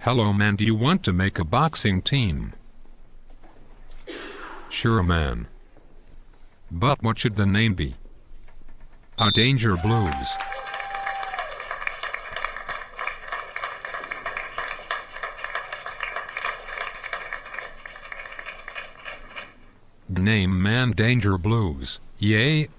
Hello man, do you want to make a boxing team? Sure man. But what should the name be? Danger Blues. Name man, Danger Blues. Yay,